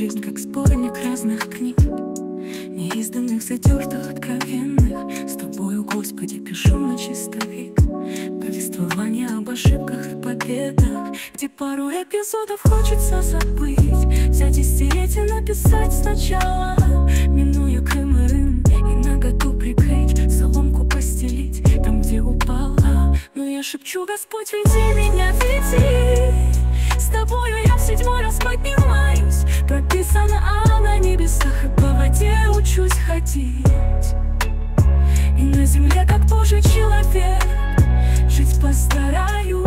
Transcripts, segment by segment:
жизнь как сборник разных книг, неизданных, затертых, откровенных. С тобою, Господи, пишу на чистовик повествование об ошибках и победах, где пару эпизодов хочется забыть, взять и стереть и написать сначала, минуя Крым и Рым, и наготу прикрыть, соломку постелить там, где упала. Но я шепчу: Господь, веди меня, веди. С тобою я в 7-й раз поднимаюсь, прописано на небесах, и по воде учусь ходить. И на земле, как Божий человек, жить постараюсь.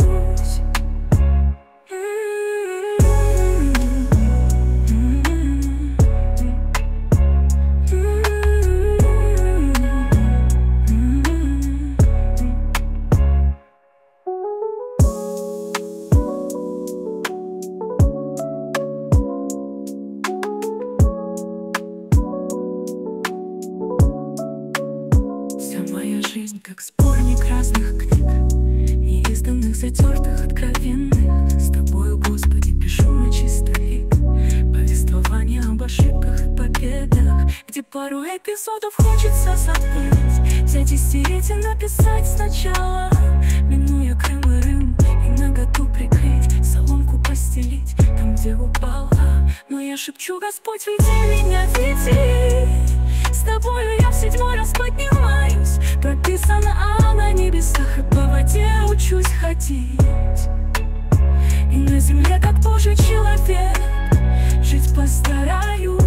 Моя жизнь как сборник разных книг, неизданных, затертых, откровенных. С тобою, Господи, пишу на чистовик повествование об ошибках и победах, где пару эпизодов хочется забыть, взять и стереть и написать сначала, минуя Крым и Рым, и наготу прикрыть, соломку постелить там, где упала. Но я шепчу: Господь, веди меня, веди. С тобою я в 7-й раз поднимаюсь, прописано на небесах, и по воде учусь ходить. И на земле, как Божий человек, жить постараюсь.